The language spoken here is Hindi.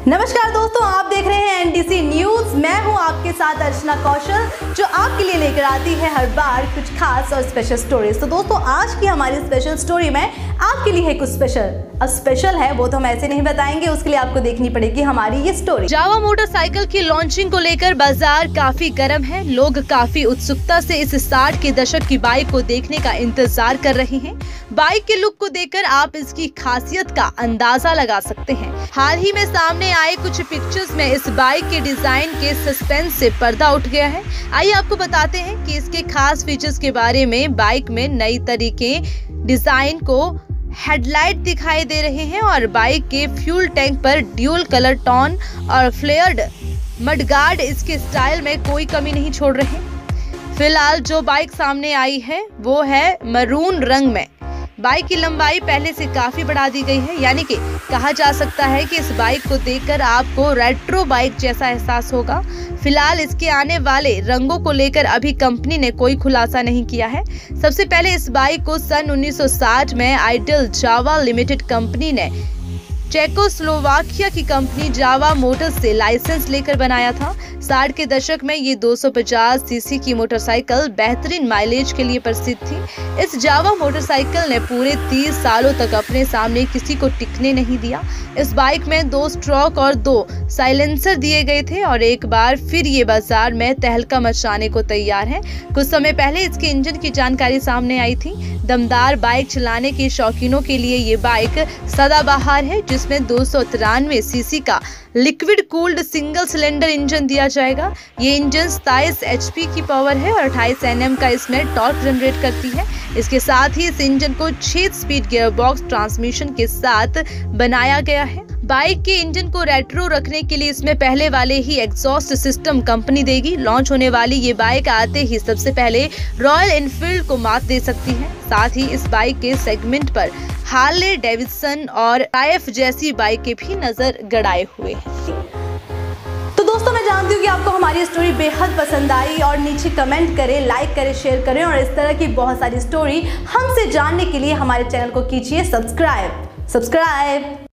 नमस्कार दोस्तों, आप देख रहे हैं एनडीसी न्यूज। मैं हूं आपके साथ अर्चना कौशल, जो आपके लिए लेकर आती है हर बार कुछ खास और स्पेशल स्टोरीज। तो दोस्तों, आज की हमारी स्पेशल स्टोरी में आपके लिए है कुछ स्पेशल। अब स्पेशल है वो तो हम ऐसे नहीं बताएंगे, उसके लिए आपको देखनी पड़ेगी हमारी ये स्टोरी। जावा मोटरसाइकिल की लॉन्चिंग को लेकर बाजार काफी गर्म है। लोग काफी उत्सुकता से इस 60 के दशक की बाइक को देखने का इंतजार कर रहे हैं। बाइक के लुक को देखकर आप इसकी खासियत का अंदाजा लगा सकते हैं। हाल ही में सामने आए कुछ पिक्चर्स में इस बाइक के डिजाइन के सस्पेंस से पर्दा उठ गया है। आइए आपको बताते हैं कि इसके खास फीचर्स के बारे में। बाइक में नई तरीके डिजाइन को हेडलाइट दिखाई दे रहे हैं और बाइक के फ्यूल टैंक पर ड्यूल कलर टोन और फ्लेयर्ड मडगार्ड इसके स्टाइल में कोई कमी नहीं छोड़ रहे। फिलहाल जो बाइक सामने आई है वो है मरून रंग में। बाइक की लंबाई पहले से काफी बढ़ा दी गई है, यानी कि कहा जा सकता है कि इस बाइक को देखकर आपको रेट्रो बाइक जैसा एहसास होगा। फिलहाल इसके आने वाले रंगों को लेकर अभी कंपनी ने कोई खुलासा नहीं किया है। सबसे पहले इस बाइक को सन 1960 में आइडल जावा लिमिटेड कंपनी ने चेकोस्लोवाकिया की कंपनी जावा मोटर्स से लाइसेंस लेकर बनाया था। 60 के दशक में ये 250 सीसी की मोटरसाइकिल बेहतरीन माइलेज के लिए प्रसिद्ध थी। इस जावा मोटरसाइकिल ने पूरे 30 सालों तक अपने सामने किसी को टिकने नहीं दिया। इस बाइक में 2 स्ट्रोक और 2 साइलेंसर दिए गए थे और एक बार फिर ये बाजार में तहलका मचाने को तैयार है। कुछ समय पहले इसके इंजन की जानकारी सामने आई थी। दमदार बाइक चलाने के शौकीनों के लिए ये बाइक सदाबहार है, जिसमें 293 सीसी का liquid cooled single cylinder engine दिया जाएगा। ये इंजन 27 एचपी की पावर है और 28 Nm का इसमें टॉर्क जनरेट करती है। इसके साथ ही इस इंजन को 6 स्पीड गियरबॉक्स ट्रांसमिशन के साथ बनाया गया है। बाइक के इंजन को रेट्रो रखने के लिए इसमें पहले वाले ही एग्जॉस्ट सिस्टम कंपनी देगी। लॉन्च होने वाली ये बाइक आते ही सबसे पहले रॉयल एनफील्ड को मात दे सकती है। साथ ही इस बाइक के सेगमेंट पर हार्ले डेविडसन और आईएफ जैसी बाइकें भी नजर गड़ाए हुए हैं। तो दोस्तों, मैं जानती हूँ कि आपको हमारी स्टोरी बेहद पसंद आई और नीचे कमेंट करें, लाइक करें, शेयर करें और इस तरह की बहुत सारी स्टोरी हमसे जानने के लिए हमारे चैनल को कीजिए सब्सक्राइब।